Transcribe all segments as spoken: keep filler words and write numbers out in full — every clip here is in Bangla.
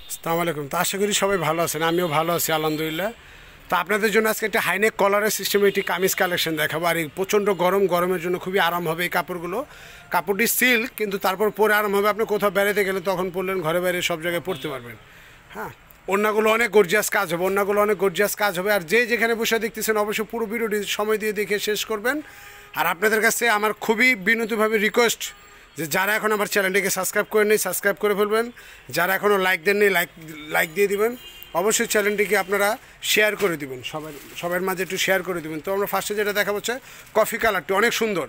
আসসালামু আলাইকুম। তো আশা করি সবাই ভালো আছেন, আমিও ভালো আছি আলহামদুলিল্লাহ। তো আপনাদের জন্য আজকে একটা হাইনেক কলারের সিস্টেমে একটি কামিজ কালেকশন দেখাবো। আর এই প্রচণ্ড গরম গরমের জন্য খুবই আরাম হবে এই কাপড়গুলো। কাপড়টি সিল্ক, কিন্তু তারপর পরে আরাম হবে। আপনি কোথাও বেড়াতে গেলে তখন পরলেন, ঘরে বাইরে সব জায়গায় পরতে পারবেন। হ্যাঁ, ওড়নাগুলো অনেক গর্জিয়াস কাজ হবে, ওড়নাগুলো অনেক গর্জিয়াস কাজ হবে। আর যে যেখানে বসে দেখতেছেন অবশ্যই পুরো ভিডিওটি সময় দিয়ে দেখে শেষ করবেন। আর আপনাদের কাছে আমার খুবই বিনীতভাবে রিকোয়েস্ট যে যারা এখন আমার চ্যানেলটিকে সাবস্ক্রাইব করে নেই সাবস্ক্রাইব করে ফেলবেন, যারা এখনও লাইক দেননি লাইক লাইক দিয়ে দিবেন। অবশ্যই চ্যানেলটিকে আপনারা শেয়ার করে দিবেন, সবাই সবার মাঝে একটু শেয়ার করে দিবেন। তো আমরা ফার্স্টে যেটা দেখা হচ্ছে কফি কালারটি অনেক সুন্দর।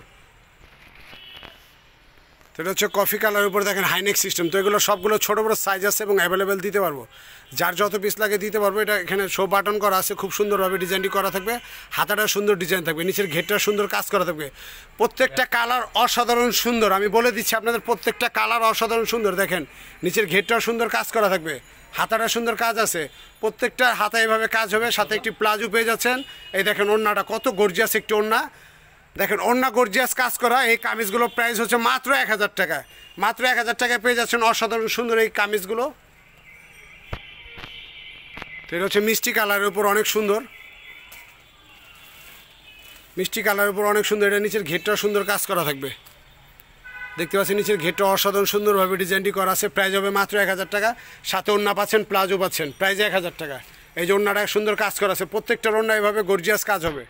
তো এটা হচ্ছে কফি কালারের উপরে দেখেন হাইনেক সিস্টেম। তো এগুলো সবগুলো ছোটো বড়ো সাইজ আছে এবং অ্যাভেলেবেল দিতে পারবো, যার যত পিস লাগে দিতে পারবো। এটা এখানে শো বাটন করা আছে, খুব সুন্দরভাবে ডিজাইনটি করা থাকবে। হাতাটা সুন্দর ডিজাইন থাকবে, নিচের ঘেরটা সুন্দর কাজ করা থাকবে। প্রত্যেকটা কালার অসাধারণ সুন্দর, আমি বলে দিচ্ছি আপনাদের প্রত্যেকটা কালার অসাধারণ সুন্দর। দেখেন নিচের ঘেরটাও সুন্দর কাজ করা থাকবে, হাতাটা সুন্দর কাজ আছে। প্রত্যেকটা হাতা এভাবে কাজ হবে, সাথে একটি প্লাজো পেয়ে যাচ্ছেন। এই দেখেন ওড়নাটা কত গর্জিয়াস একটি ওড়না, দেখেন ওড়না গর্জিয়াস কাজ করা। এই কামিজগুলো প্রাইস হচ্ছে মাত্র এক হাজার টাকা, মাত্র এক হাজার টাকায় পেয়ে যাচ্ছেন অসাধারণ সুন্দর এই কামিজগুলো। তো এটা হচ্ছে মিষ্টি কালারের উপর অনেক সুন্দর, মিষ্টি কালারের উপর অনেক সুন্দর। এটা নিচের ঘেরটা সুন্দর কাজ করা থাকবে, দেখতে পাচ্ছেন নিচের ঘেরটা অসাধারণ সুন্দরভাবে ডিজাইনটি করা আছে। প্রাইস হবে মাত্র এক হাজার টাকা, সাথে ওড়না পাচ্ছেন, প্লাজো পাচ্ছেন, প্রাইস এক হাজার টাকা। এই যে ওড়নাটা সুন্দর কাজ করা আছে, প্রত্যেকটার ওড়না এভাবে গর্জিয়াস কাজ হবে।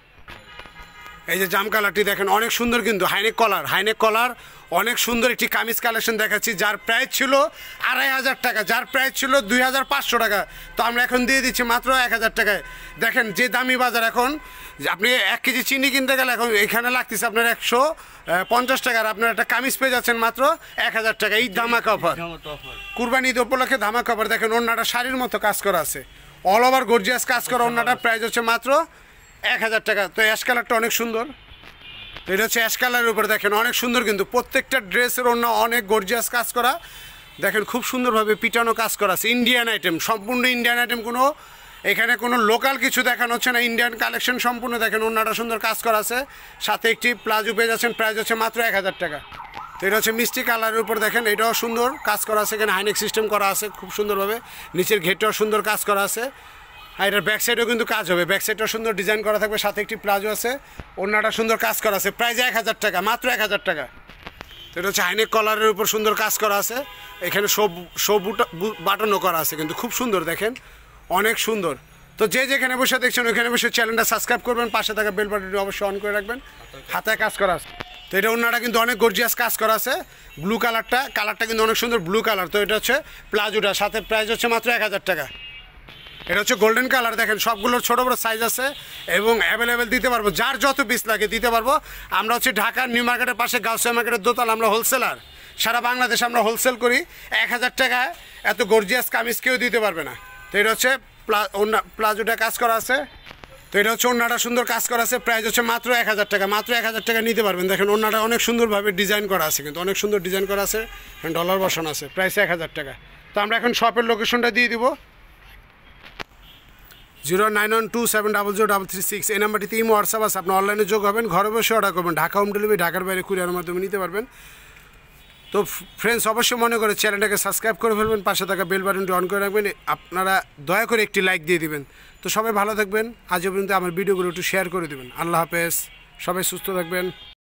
এই যে জাম কালারটি দেখেন অনেক সুন্দর, কিন্তু হাইনেক কলার, হাইনেক কলার অনেক সুন্দর একটি কামিজ কালেকশন দেখাচ্ছি, যার প্রাইস ছিল আড়াই হাজার টাকা, যার প্রাইস ছিল দুই হাজার পাঁচশো টাকা। তো আমরা এখন দিয়ে দিচ্ছি মাত্র এক হাজার টাকায়। দেখেন যে দামি বাজার, এখন আপনি এক কেজি চিনি কিনতে গেলে এখন এখানে লাগতেছে আপনার একশো পঞ্চাশ টাকার, আপনার একটা কামিজ পেয়ে যাচ্ছেন মাত্র এক হাজার টাকা। এই ধামাকা অফার, কুরবানি ঈদ উপলক্ষে ধামাকা অফার। দেখেন ওড়নাটা শাড়ির মতো কাজ করা আছে, অল ওভার গর্জিয়াস কাজ করা ওড়নাটা, প্রাইস হচ্ছে মাত্র এক হাজার টাকা। তো অ্যাশ কালারটা অনেক সুন্দর, তো এটা হচ্ছে অ্যাশ কালারের উপরে দেখেন অনেক সুন্দর, কিন্তু প্রত্যেকটা ড্রেসের ওড়না অনেক গর্জিয়াস কাজ করা। দেখেন খুব সুন্দরভাবে পিটানো কাজ করা আছে, ইন্ডিয়ান আইটেম, সম্পূর্ণ ইন্ডিয়ান আইটেম, কোনো এখানে কোনো লোকাল কিছু দেখানো হচ্ছে না, ইন্ডিয়ান কালেকশন সম্পূর্ণ। দেখেন ওড়নাটা সুন্দর কাজ করা আছে, সাথে একটি প্লাজো পেয়ে যাচ্ছেন, প্রাইস হচ্ছে মাত্র এক হাজার টাকা। তো এটা হচ্ছে মিষ্টি কালারের উপর দেখেন, এটাও সুন্দর কাজ করা আছে, এখানে হাইনেক সিস্টেম করা আছে খুব সুন্দরভাবে, নিচের ঘেরটাও সুন্দর কাজ করা আছে। আর এটার ব্যাক সাইডেও কিন্তু কাজ হবে, ব্যাক সাইডটাও সুন্দর ডিজাইন করা থাকবে, সাথে একটি প্লাজো আছে, ওড়নাটা সুন্দর কাজ করা আছে, প্রাইস এক হাজার টাকা, মাত্র এক হাজার টাকা। তো এটা হচ্ছে হাইনেক কলারের উপর সুন্দর কাজ করা আছে, এখানে সব সব বাটনও করা আছে, কিন্তু খুব সুন্দর দেখেন অনেক সুন্দর। তো যে যেখানে বসে দেখছেন ওইখানে বসে চ্যানেলটা সাবস্ক্রাইব করবেন, পাশে থাকা বেল বাটনটি অবশ্যই অন করে রাখবেন, হাতায় কাজ করা আছে। তো এটা ওড়নাটা কিন্তু অনেক গর্জিয়াস কাজ করা আছে, ব্লু কালারটা, কালারটা কিন্তু অনেক সুন্দর ব্লু কালার। তো এটা হচ্ছে প্লাজোটা, সাথে প্রাইস হচ্ছে মাত্র এক হাজার টাকা। এটা হচ্ছে গোল্ডেন কালার, দেখেন সবগুলোর ছোটো বড়ো সাইজ আছে এবং অ্যাভেলেবেল দিতে পারবো, যার যত পিস লাগে দিতে পারবো। আমরা হচ্ছে ঢাকার নিউ মার্কেটের পাশে গাউসিয়া মার্কেটের দোতলা, আমরা হোলসেলার, সারা বাংলাদেশে আমরা হোলসেল করি। এক হাজার টাকায় এত গর্জিয়াস কামিজ কেউ দিতে পারবে না। তো এটা হচ্ছে ওড়না, প্লাজোটা কাজ করা আছে। তো এটা হচ্ছে ওড়নাটা সুন্দর কাজ করা আছে, প্রাইস হচ্ছে মাত্র এক হাজার টাকা, মাত্র এক হাজার টাকা নিতে পারবেন। দেখেন ওড়নাটা অনেক সুন্দরভাবে ডিজাইন করা আছে, কিন্তু অনেক সুন্দর ডিজাইন করা আছে, ডলার বসানো আছে, প্রাইস এক হাজার টাকা। তো আমরা এখন শপের লোকেশনটা দিয়ে দিব, zero nine one two seven double zero double three six. এই নাম্বারটিতে ইমো হোয়াটসঅ্যাপ আছে, আপনি অনলাইনে যোগ হবেন, ঘরে বসে অর্ডার করবেন, ঢাকা হোম ডেলিভারি, ঢাকার বাইরে কুরিয়ারের মাধ্যমে নিতে পারবেন। তো ফ্রেন্ডস অবশ্যই মনে করে চ্যানেলটাকে সাবস্ক্রাইব করে ফেলবেন, পাশে থাকা বেল বাটনটি অন করে রাখবেন, আপনারা দয়া করে একটি লাইক দিয়ে দিবেন। তো সবাই ভালো থাকবেন, আজ পর্যন্ত আমার ভিডিওগুলো একটু শেয়ার করে দেবেন। আল্লাহ হাফেজ, সবাই সুস্থ থাকবেন।